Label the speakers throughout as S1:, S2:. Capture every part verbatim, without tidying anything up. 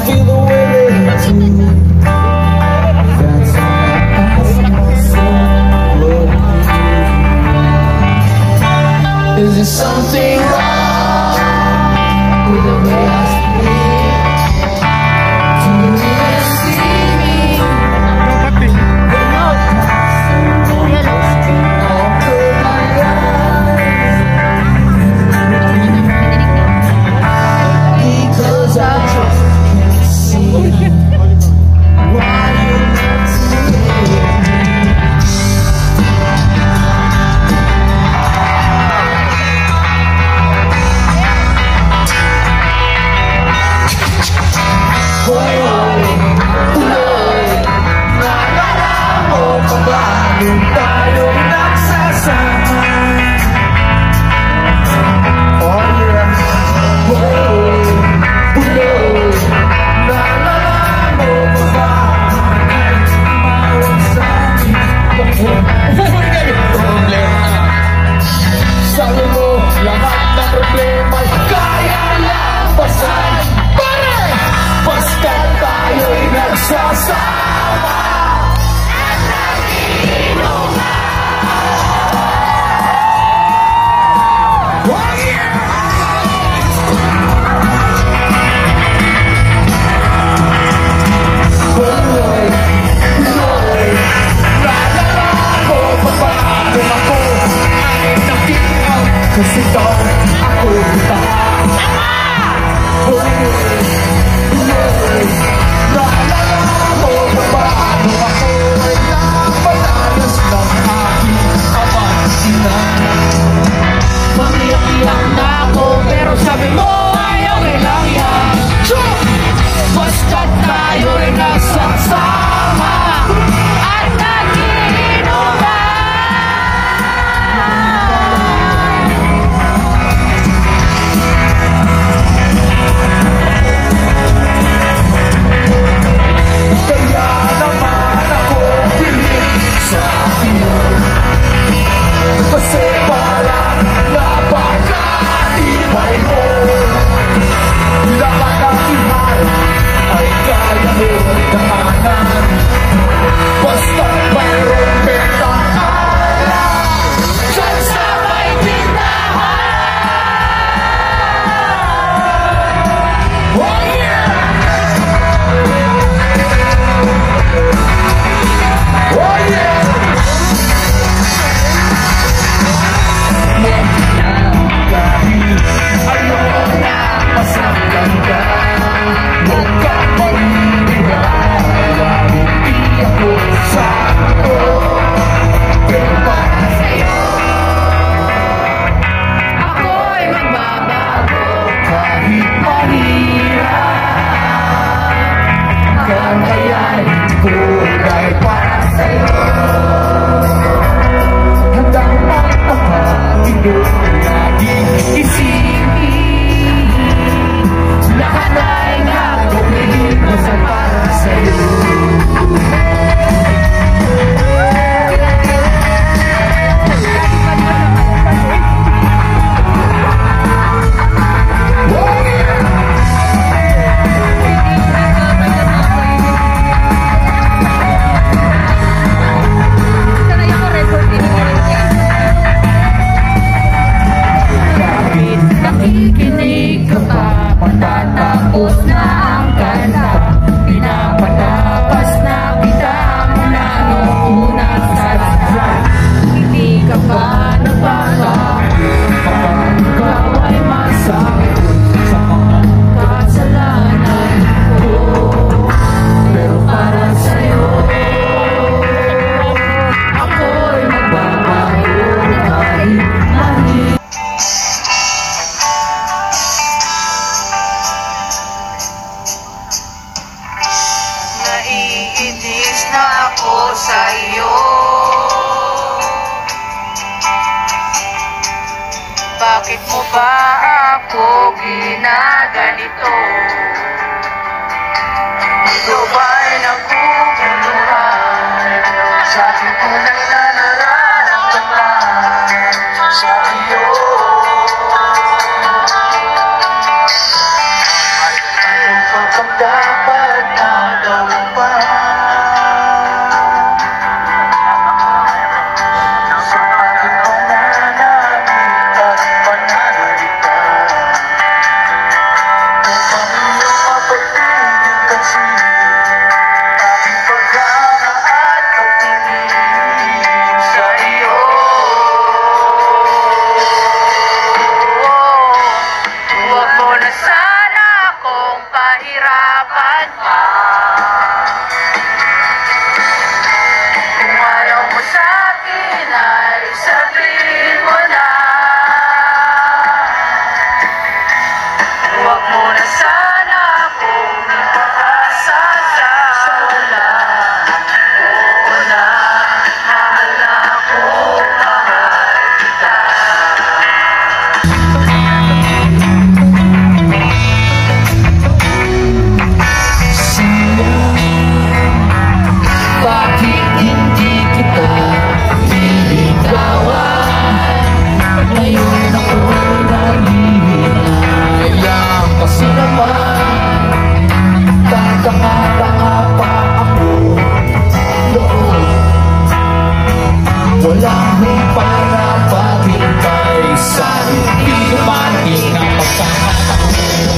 S1: feel the way they do. That's when I ask myself, what is it? Is there something wrong with the way I speak? Do you even see me? When I'm passing, I'll close my eyes, because I just can't see why you're not seeing me. Hoy, hoy, hoy, naalala mo pa ba nung tayo'y nagsasama? Oh yeah. Hoy, hoy, naalala mo pa ba kahit tumawag sa'kin? Problema. Sabi mo, lahat ng problema'y kaya lampasan. Basta tayo'y nagsasama at nag-iinuman. Oh yeah! Hoy, hoy, naalala ko pa ba kung ako ay nakikinig? Kasi ito ako kita. Hoy, naalala mo ba ba nung ako ay napadalos ng aking amang-ina? Pamiyak-iyak na ako pero sabi mo ay okay lang yan. Basta tayo rin nagsasama at nag-iinuman. Kaya naman ako piling sa iyo, kasi parang napaka-tibay mo. Lahat ng iharap ay kaya mo daanan, basta mayroong betang alam dyan sa may tindahan. Oh yeah! Oh yeah! Dahil ayaw na masaktan ka, huwag ka maniniwala, hindi ako sakto, pero para sa'yo ako'y magbabago kahit mahirap. Kakayanin ko dahil para sa'yo handang magpapahagi mo laging isipin. Lahat ay gagawin basta para sa'yo. Nakikinig ka pa, matatapos na ang kanta. Pinapatapas na kita mula noong una sa sadya. Hindi ka pa nagbabago kapag ikaw ay masakit sa mga kasalanan ko. Pero para sa'yo ako'y magbabago kahit mahirap. Naiinis na ako sa iyo. Bakit mo ba ako ginaganito? Ikaw ba'y naguguluhan sa aking tunay na nararamdaman sa iyo? Ano pa bang dapat pagkagawin pa. Sa aking pananamit at pananalita, upang iyong mapagpigil kasi aking paghanga at pagtingin sa iyo.
S2: Huwag mo na sana akong pahirapan pa. Kung ayaw mo sa'kin ay sabihin mo na. Huwag mo na sana akong ipakasasala. Oo na, mahal na ako, mahal kita.
S1: Bakit hindi kita niligawan? Ngayon ako'y nanghihinayang kasi naman tatanga-tanga pa ako noon. Wala akong para maghintay sa hindi dumating na pagkakataon.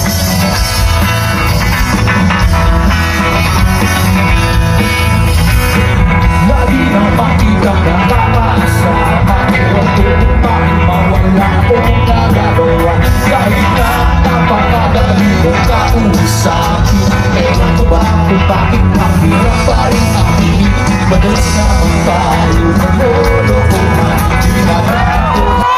S1: Lagi na makita na nakasa Huwag ko bakit mawala akong nagagawa. Kahit na napakadali mong kausapin, ewan ko ba kung bakit ang hirap pa rin ang pilit. Madalas naman tayo nalolokohan. Ginagawa ko.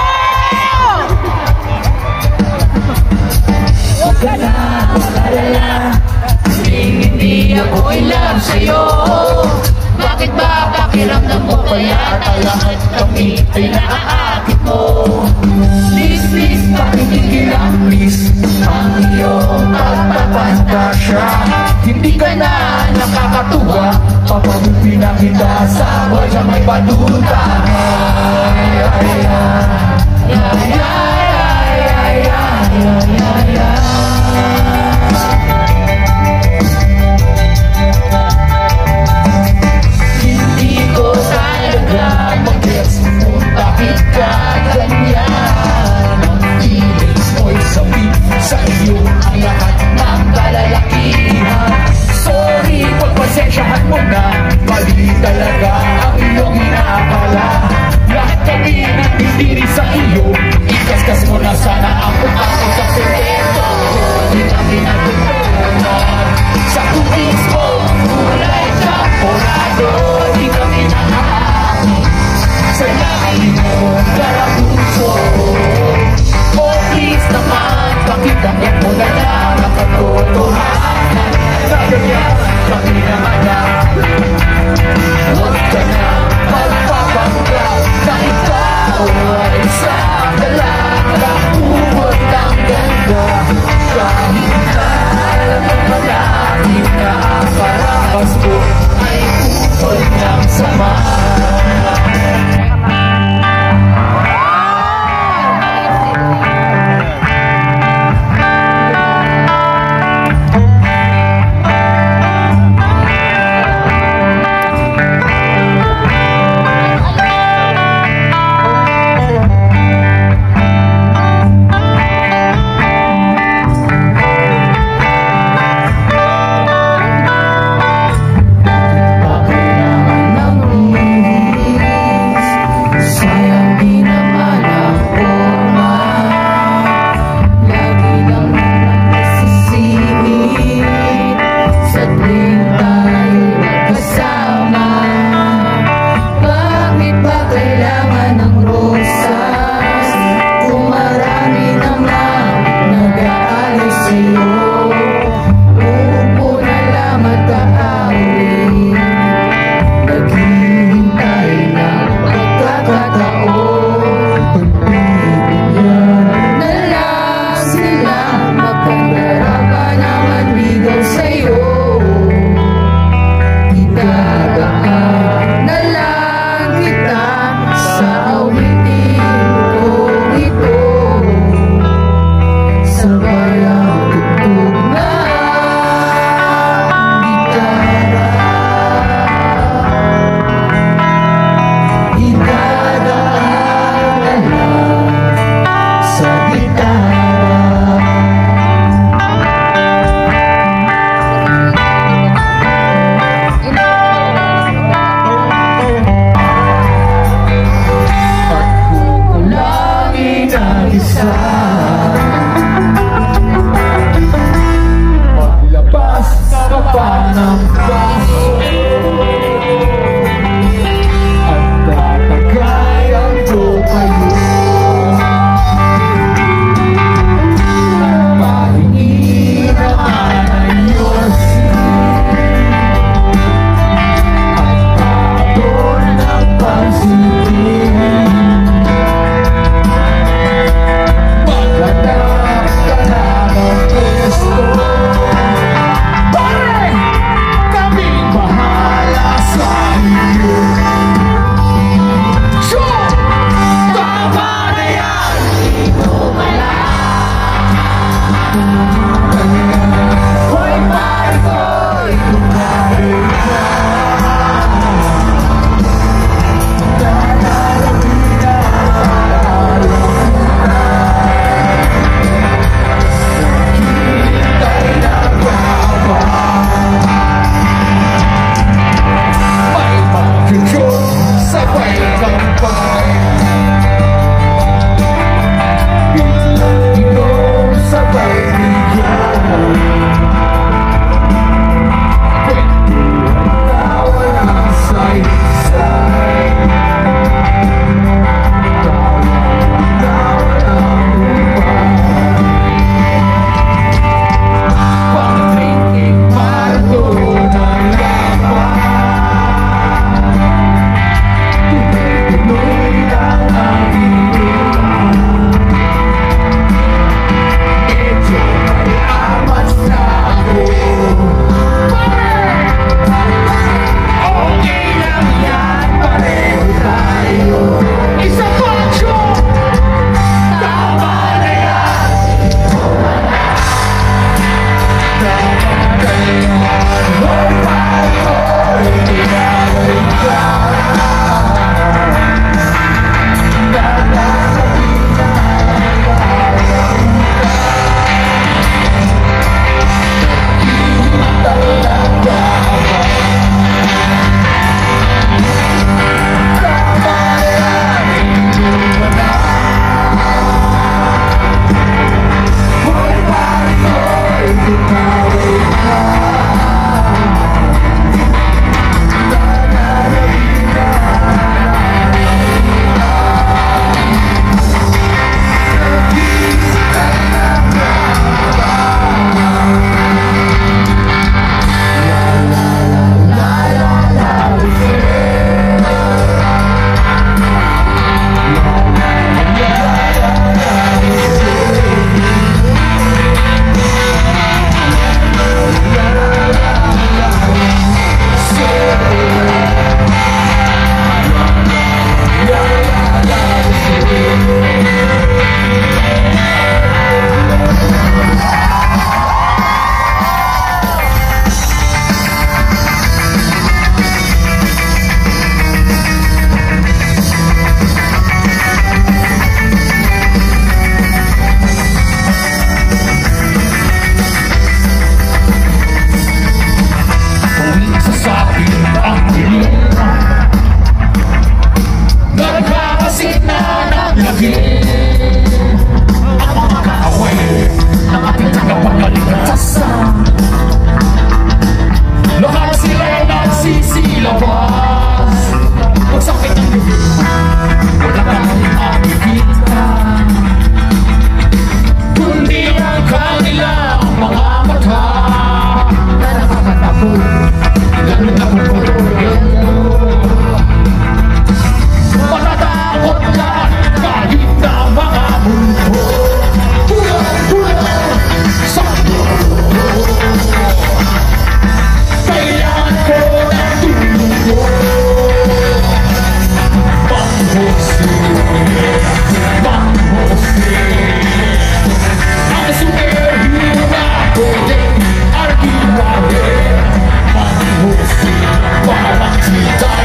S1: Huwag ka na mag-alala, hindi ako in love sa'yo. Bakit ba pakiramdam mo kaya lahat kami ay naaakit mo? Please, please, pakitigil lang please ang iyong pagpapantasya. Hindi ka na nakakatuwa papagupin na kita sa wala may paduta. Ay, ay, ay, ay, ay, ay, ay, ay, ay, ay. Bakit ka ganyan? Ang feelings mo'y sabit sa iyo ang lahat ng kalalakihan. Sorry, pagpasensyahan mo na, mali talaga ang iyong inaakala. Lahat kami nagtitiri sa iyo, ikaskas mo na sana ako ako sa sekreto.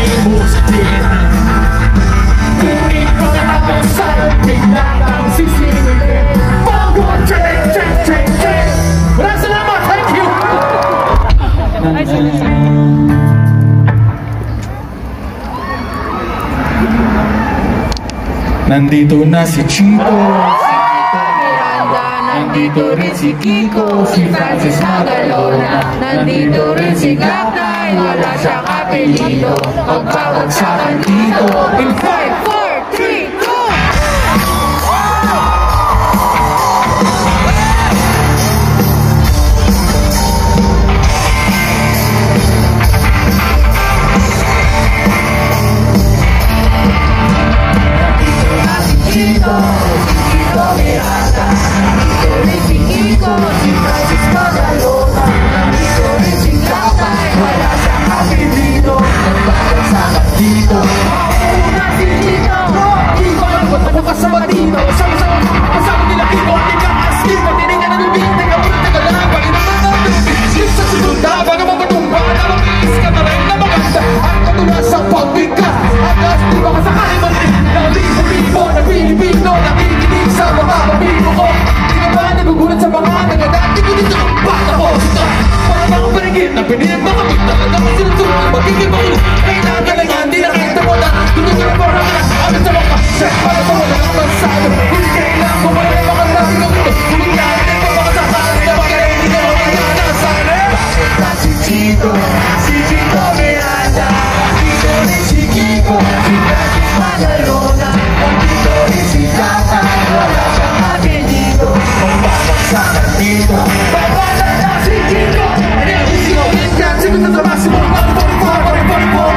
S1: ay mustin. Tuwing pagkakasal, bigla kang sisingilin. Bongo, check, check, check, check. Maraming salamat, thank you! Nandito na si Chico, nandito rin si Kiko, si Francis Magalona, nandito rin si Gaknay, wala siyang apelido, magpapagsakan dito. In five, four, three, two! Chico, Chico Miranda, nandito rin si Kiko, si Francis Magalona, nandito rin si Gaknay, wala siyang apelido, magpapagsakan dito. Mauna si Chico, di ko alam ba't nabukas sa batito, sama-sama kasama nila Kiko at ikakaskiko, tiningan na lubing, teka muna, teka lang, paginaman natin, slip sa sunod na, baga mabatumba, na mabilis ka na rin na maganda, at matulas sa pagbigkas, at as di ba kasakali man rin, na libo-libo na Pilipino, nakikinig sa mga pamilyo ko, di ka ba nagugulat sa mga nagadati ko dito ang bata ko, para mga paligid na pinilip na kapit, talaga ko sinusunod na magiging makulit, kailangan galangan, di nakita mo na, tunog ka na parang na, agad sa mga check, para sa mga nakapansado, hindi kailangan ko wala yung mga sabi ko ito, kung nangyari na ito, mga sakali na magkainig na mga nanasari. Bakit na si Chito, si Chito Miranda, dito rin si Kiko, si Francis Magalona, dito rin si Gaknay, wala siyang apelido, magpapagsakan dito. Babala na si Chito, and every single instant, sino sa máximo, one forty-four, one forty-four,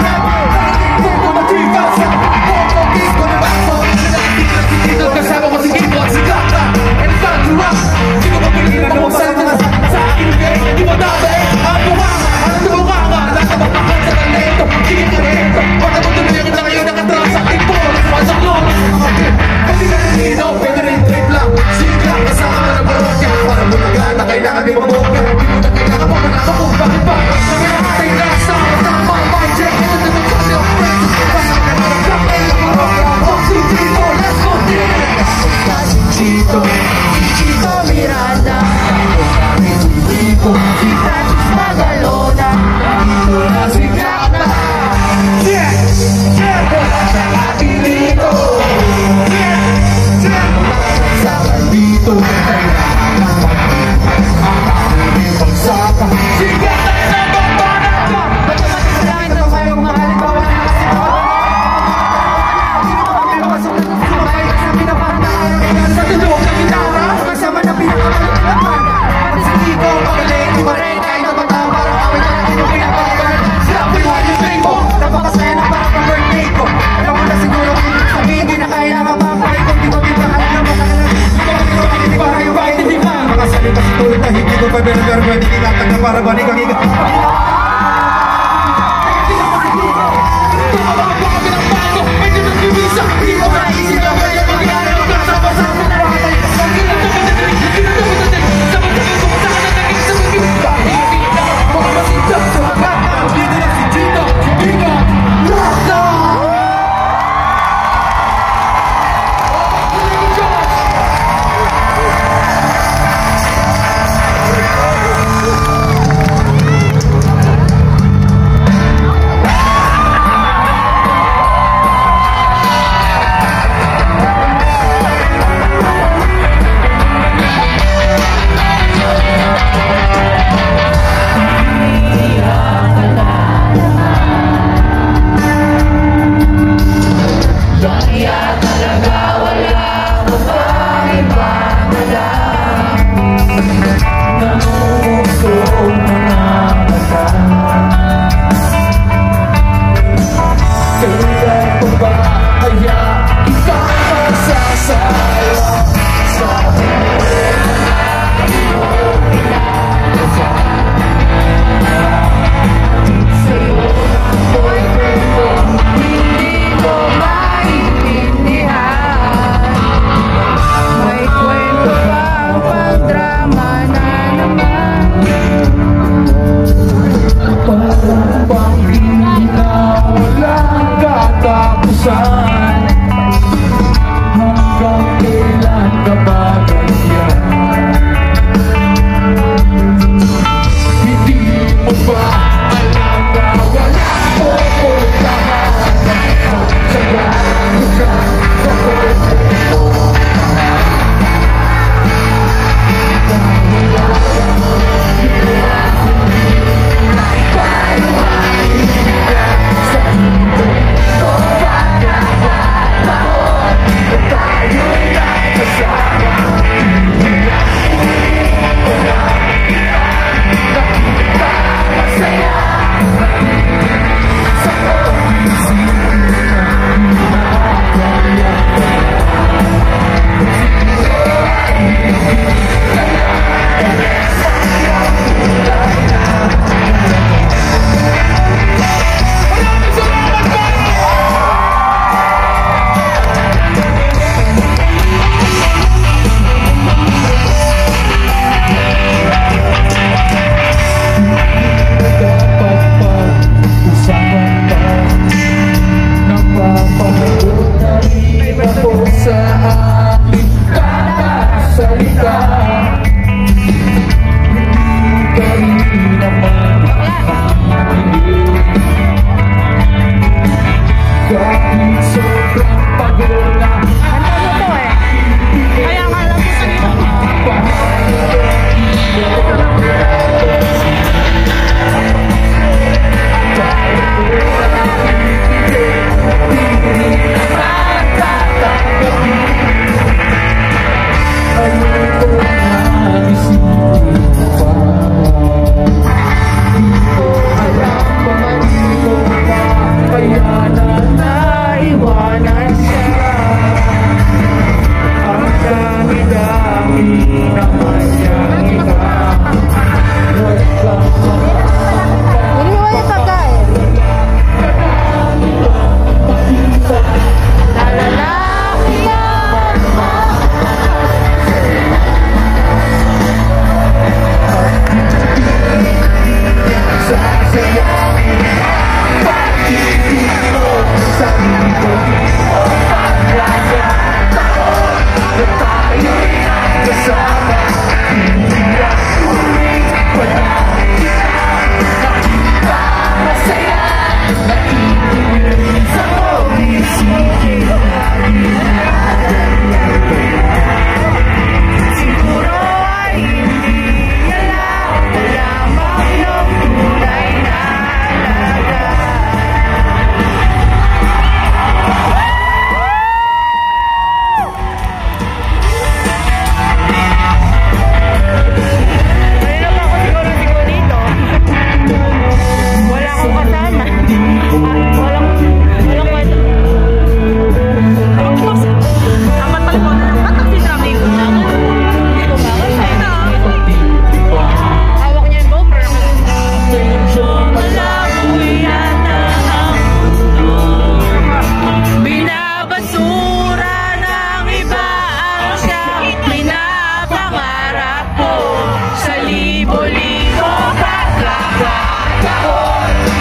S1: Bongo na T-Fast, Bongo Disco na Basso, dito kasama ko si Kiko at si Gaknay, and it's time to rock. Sino ba pilihan na magsalita na sa aking game, di ba dati, ang bumanga, ang tumunganga, nakabakaan sa talento, sige ka rito, baka mo tuloy kita ngayon nakatras sa aking bolas, pasang lolas, pati na rin dito, pwede rin trip lang, sige lang, kasama na parokya, para mo na gana, kailangan di mabokya, di mo na kailangan mo na ako, bakit ba? Sabi na ating nasa, kasama, my check, ito na rin kasi ang friends, kasama na rin ang kapay na parokya, oh, si Chito, let's go, yeah! Si Chito, si Chito Miranda, si Kiko, si Francis Magalona, nandito na si Gaknay, yeah! Yeah! Wala siyang apelido, yeah! Yeah! Magpapagsakan dito, kailangan ng pag-ibig, ang aking pagsaka, si Gaknay na pagbanat ka! Matamatis na lang ito kayong mahalin ko, wala na kasi ako, hindi ko kami makasunod ng sumay, sa pinapanda kayo ngayon sa tulog ng gitara, kasama na pinakamalit na banda, pati si Kiko, magaling, di ba rin, kahit na bata, parang kami na natin yung pinapagalan, sila ko yung halim rin mo, napakasaya na parang ka-birthday ko, alam mo na siguro kung hindi sabihin, hindi na kaya nakapapay, kung di ba biglahan na makahalan, di ba rin ako hindi para yung bahay, hindi ba? Makasalita si Tulad na hindi ko pa pero pwede kinatag na para balik ang higa.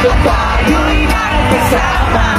S1: tayo'y magkasama.